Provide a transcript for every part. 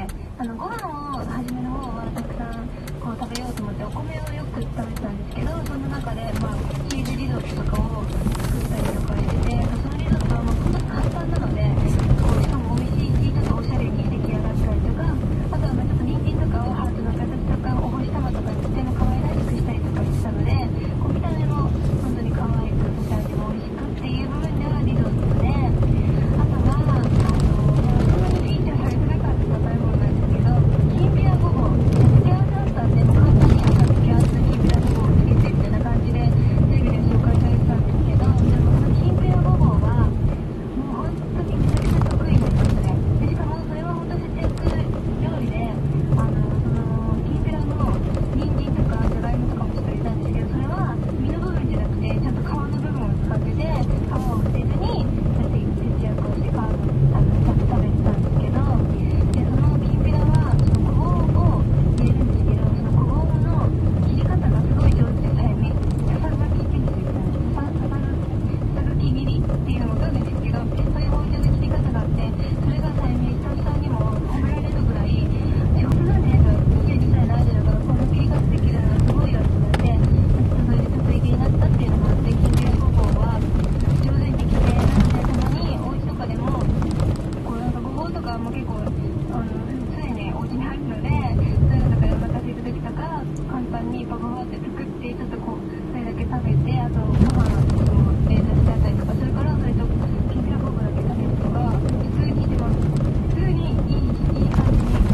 ご飯を初めの方はたくさんこう食べようと思ってお米をよく食べてたんですけど、その中で、チーズリゾットとかを作ったりとかしてて、そのリゾットは本当に簡単なので、しかも美味しいし、ちょっとおしゃれに出来上がったりとか、あとはちょっと人参とかをハートの形とかお星玉とかにして可愛らしくしたりとかしたので、見た目も本当に可愛く、そして味も美味しくっていう部分ではリゾットで、あとはそんなにフィーチャーされてなかった食べ物なんですけど、きんぴらごぼう、付け合わせだったんで、簡単に付け合わせのきんぴらごぼうをつけてみたいな感じでテレビで紹介されてたんですけど、でもそのきんぴらごぼうはもう本当にめちゃくちゃ得意になりましたね。でしかもそれは本当節約料理で、きんぴらの人参とかじゃがいもとかもちょっと入れたんですけど、それは身の部分じゃなくてちゃんと皮の部分を使ってて、皮を捨てずにそうやって節約をしてちゃんと食べてたんですけど、でそのきんぴらはそのごぼうを入れるんですけど、そのごぼうの切り方がすごい上手で、ささがきって言うんですよ。ささがき切りっていうのもわかんないですけど、そういう包丁の切り方があって、それがスタッフさんにも褒められるぐらい上手なんですよ。22歳のアイドルがこの切り方できるのはすごいよって言われて、それで得意げになったっていうのもあって、きんぴらごぼうは上手にできて、なのでたまにお家とかでもごぼうとかも結構常にお家に入るので、そういうのとかでお腹空いた時とか簡単にバババって作って、ちょっとそれだけ食べて、あとご飯を冷凍してあったりとかするから、それときんぴらごぼうだけ食べるとか普通にしてます。普通にいい感じに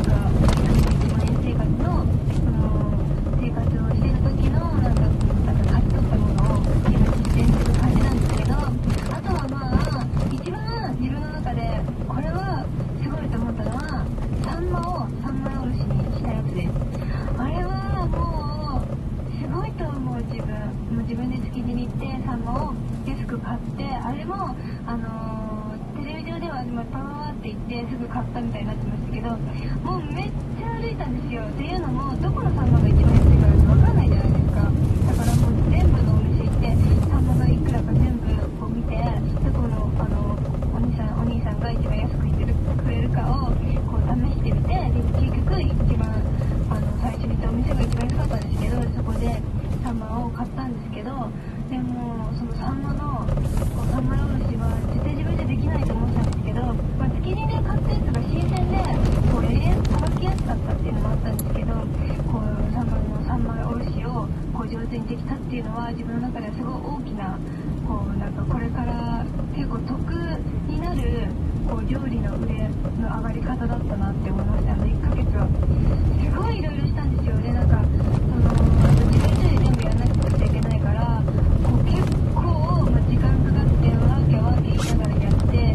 1万円生活の生活をしてる時の勝ち取ったものを今実践する感じなんですけど、あとは一番自分の中でこれはすごいと思ったのは、サンマを三枚おろしにしたやつです。あれはもうすごいと思う。自分で築地に行ってサンマを安く買って、あれもテレビ上ではパワーって行ってすぐ買ったみたいになってましたけど、もうめっちゃ歩いたんですよ。っていうのもどこのサンマが一番安いか分かんないじゃないですか。だからもう全部のお店行ってサンマがいくらか全部こう見て、どこのお兄さんが一番安くしてくれるかをこう試してみて、で結局一番最初に行ったお店が一番安かったんですけど、そこでサンマを買ったんですけど、でもそのサンマの三枚おろしは絶対自分じゃできないと思ってたんですけど、築地で買ったやつが新鮮でさばきやすかったっていうのもあったんですけど、サンマの三枚おろしを上手にできたっていうのは自分の中ではすごい大きなこれから結構得になる料理の腕の上がり方だったなって思いました。1ヶ月はすごいいろいろしたんですよ。で自分一人で全部やらなくちゃいけないから、結構、時間かかってわーけ言いながらやって、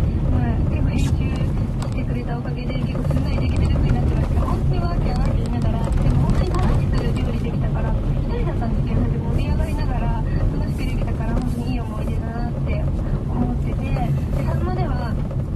結構編集してくれたおかげで結構すんなりできてる風になってました。本当にわーけ言いながら、でも本当に楽しく料理できたから、一人だったんですけど、でも盛り上がりながら楽しくできたから、本当にいい思い出だなって思ってて、でサンマでは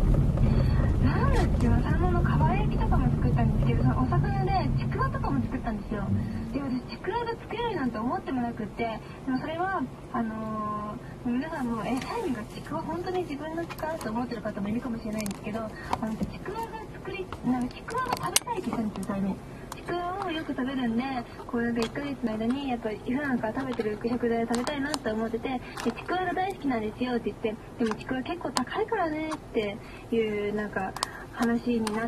サンマのかば焼きとかも作ったんですけど、そのお魚でちくわとかも作ったんですよ。で私ちくわが作れるなんて思ってもなくって、でもそれは皆さんもサイミがちくわ本当に自分の力と思ってる方もいるかもしれないんですけど、ちくわがちくわが食べたいって言ったんですよ。サイミちくわをよく食べるんで、1ヶ月の間にやっぱり普段から食べてる食材を食べたいなって思ってて、でちくわが大好きなんですよって言って、でもちくわ結構高いからねっていう話になって、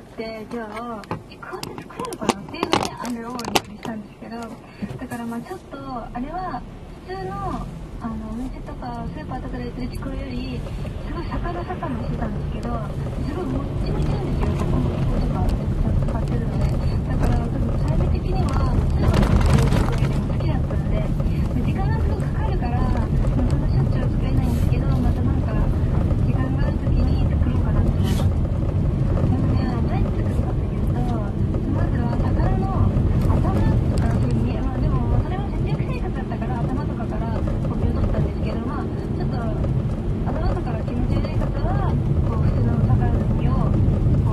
じゃあちくわって作れるかなっていうのであれをお肉にしたんですけど、だからちょっとあれは普通のお店とかスーパーとかで売ってるちくわよりすごいサカサカもしてたんですけど、すごいもっちもちなんですよ。こことか使ってるので、だから多分最終的にはスーパーで売ってるちくわよりも好きだったので、時間がすごくかかるからそんなしょっちゅうは作れないんですけど、また時間がある時に作ろうかなって思います。でもね、どうやって作るかというと、まずは魚の頭とかでもそれは節約生活だったから頭とかからコピを取ったんですけど、ちょっと頭とかが気持ち悪い方は普通の魚の身を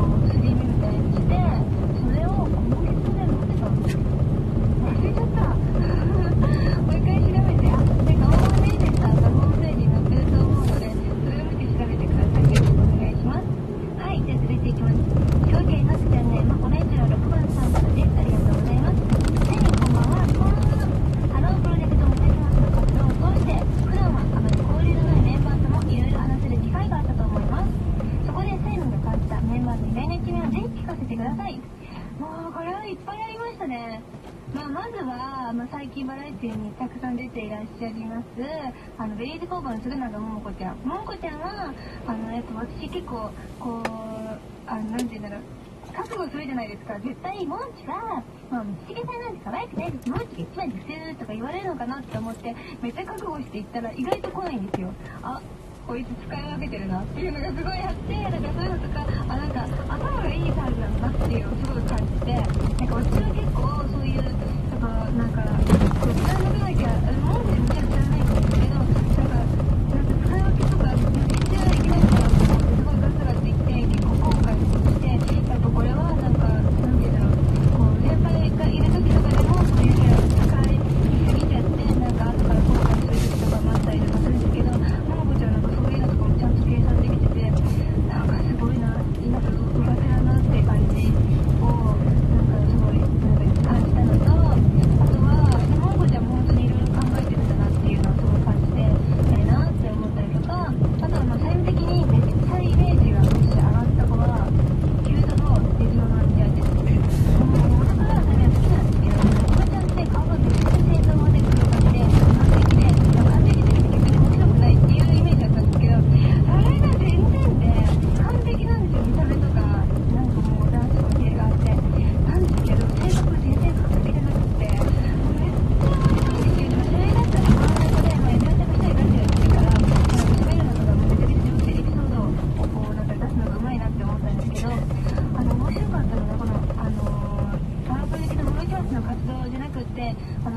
聞かせてください。もうこれはいっぱいありましたね。まずは、最近バラエティにたくさん出ていらっしゃいますベリーズ工房の嗣永桃子ちゃんはやっぱ私結構こうなんて言うんだろう、覚悟するじゃないですか。絶対モンチが道重さんなんて可愛くないです、モンチが一番ですとか言われるのかなって思ってめっちゃ覚悟していったら意外と来ないんですよ。こいつ使い分けてるなっていうのがすごいあって、だからそういうのとかなんか頭がいいタイプなんだなっていうのをすごい感じて、なんか私は結構そういうなんかこう使い分けなきゃもんでむちゃくちゃないかもしれないけど、なんか使い分けとか必要ないけないかなと思ってすごいガツガツ言って結構後悔して、やっぱこれはなんかなんていうんだろう、こう先輩がいる時とかでもそういうのを使いすぎちゃってなんか後から後悔する時とかもあったりとかするんですけど、ももこちゃんなんかそういうのとかもちゃんと計算できてて、なんかすごいな、なんか上手だなっていう感じをなんかすごいなんか感じたのと、あとはももこちゃんも本当にいろいろ考えてるんだなっていうのをすごい感じてなって思ったりとか、あとは最終的にめっちゃイメージがもし上がった子はキュートのデジロマンちゃんです。もう元から私は好きなんですけど、おばちゃんって顔がめちゃくちゃ正統まで黒髪で完璧で完璧すぎて逆に面白くないっていうイメージだったんですけど、それが全然で完璧なんですよ。見た目とかなんかもうダンスのキレがあってなんですけど、性格全然完璧じゃなくてめっちゃ面白いんですよ。でもそれだったら周りの子でエビオちゃんが一人ガチでやってるからなんか喋るのとかもめちゃくちゃ上手でエピソードをこうなんか出すのが上手いなって思ったんですけど、面白かったのがこのパワープロ的なモロキャラスの活動じゃなくって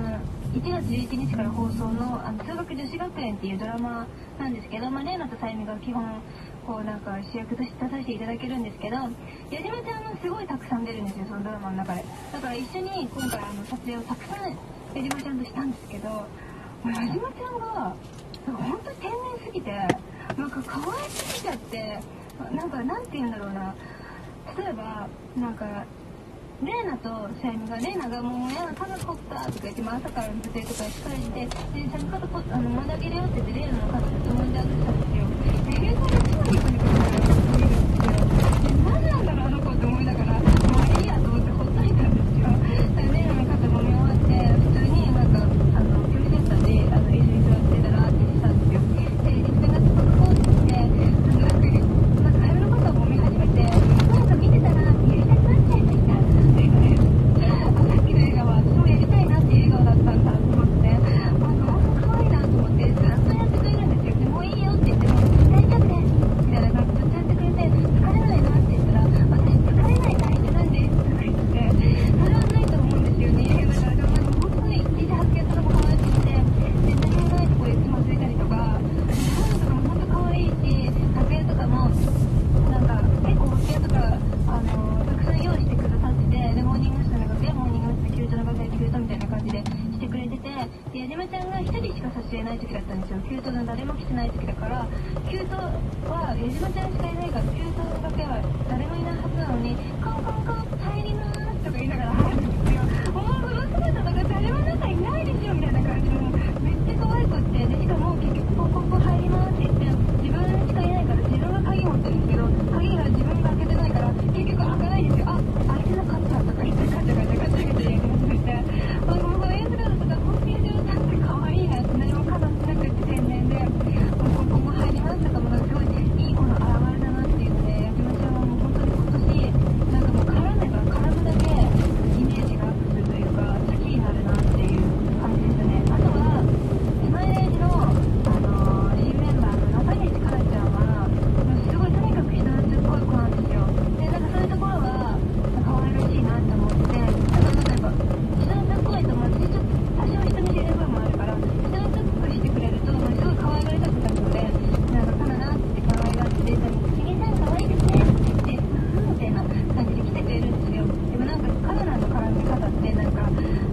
1月11日から放送の数学女子学園っていうドラマなんですけど、レイナとさゆみが基本こうなんか主役として出させていただけるんですけど、矢島ちゃんがすごいたくさん出るんですよ、そのドラマの中で。だから一緒に今回撮影をたくさん矢島ちゃんとしたんですけど、もう矢島ちゃんが本当に天然すぎてなんか可愛すぎちゃって、なんて言うんだろうな、例えばなんかレイナとさゆみが、レイナがもう嫌な肩凝ったとか言って、朝からの撮影とか控えて、で、さゆみ肩凝ったもんであげるよって言って、レイナの肩でつまんであげてたんですよ。で、レイナが超ニコニコしながら見るんですよ。で、何なんだろうあの子って思いながら、もういいやと思ってほっといたんですよ。レイナの肩揉み終わって、普通になんか、教師センターで、椅子に座ってたらってしたんですよ。で、リスペがすごくこうって、さゆみの肩を揉み始めて、なんか見てたら、やりたくなっちゃいました。さっきの映画はそうやりたいなっていう映画だったんだと思って、本当可愛いなと思ってずっとやってくれるんですよ。でもういいよって言っても大丈夫ですみたいな感じでずっとやってくれて、疲れないなって言ったら私疲れない体質なんですとか言って、それはないと思うんですよね。だからでも本当に一時発見とかも可愛くて、で何もないところでつまずいたりとか、そういうのとかも本当可愛いし、楽屋とかもなんか結構楽屋とかたくさん用意してくださってて、でモーニング娘。の楽屋、モーニング娘。キュートの楽屋、キュートみたいな感じでしてくれてて、で矢島ちゃんが1人しか撮影ない時だったんですよ。キュートの誰も来てない時だから、キュートは矢島ちゃんしかいないから、キュートの楽屋は誰もいないはずなのに、カンカンカン入りますとか言いながら入るんですよ。もうその姿とか誰も中いないですよみたいな感じで、もうめっちゃ可愛くって、でしかも結局コンコンコン入りますって言って自分しかいないから自分が鍵持ってるんですけど、鍵が自分が開けてないから結局開かないんですよ。開いてなかったとか言ってガチャガチャガチャガチャやり始めて、もうこの演出方とか本当に矢島さんって可愛いなって、何もかざしてなくて天然で、もうここ入りますとかもすごいいい子の表れだなっていうので、矢島ちゃんはもう本当に今年なんかもう絡めば絡むだけイメージがアップするというか好きになるなっていう感じでしたね。あとはスマイレージの新メンバーの中西かなちゃんはすごいとにかく人懐っこい子なんですよ。でなんかそういうところは可愛らしいなって思って、なんか人懐っこいと私ちょっと多少人見知りな部分もあるから、人懐っこくしてくれるとすごい可愛がりたくなるので、なんかかなって可愛がって「ひげさん可愛いですね」って言ってみたいな感じで来てくれるんですよ。でもなんかカナダの絡み方ってなんか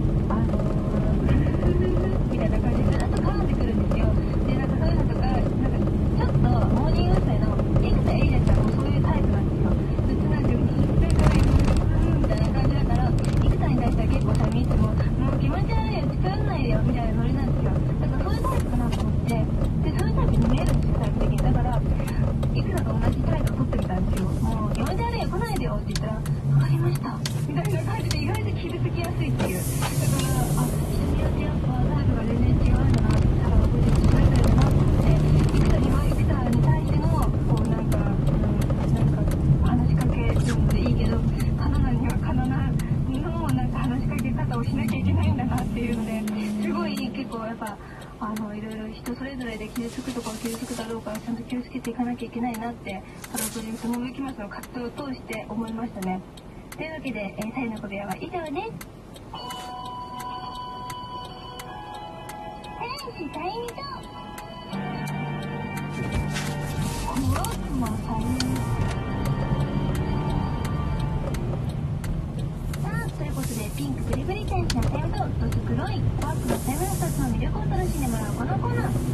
みたいな感じでずっと絡んでくるんですよ。でなんかそういうのとか、なんかちょっとモーニング娘。の生田絵梨花ちゃんもそういうタイプなんですよ。普通なんですよ。みたいな感じだから、生田に対しては結構さ、いつももう気持ち悪いよ、近寄んないでよみたいなノリなんですよ。だからそういうタイプかなと思って、でそういうタイプに見えるんですよ、タイプ的に。だから生田と同じ態度を取ってみたんですよ。もう気持ち悪いよ、来ないでよって言ったら、 したみたいな感じで意外と傷つきやすいっていう。だから人によってやっぱタイプが全然違うんだなって、だから個人それぞれだなと思って、生田に対してのこうなんか話しかけるのでいいけど、カナナにはカナナのなんか話しかけ方をしなきゃいけないんだなっていうので、すごい結構やっぱいろいろ人それぞれで傷つくところ傷つくだろうから、ちゃんと気をつけていかなきゃいけないなってハロープロジェクトモブキマスの活動を通して思いましたね。というわけで、タイの小部屋は以上です。男子タイミとクロスマさん。さあ、ということでピンクブリブリ天使のタイムとどす黒いパークのタイムの2つの魅力を楽しんでもらうこのコーナー。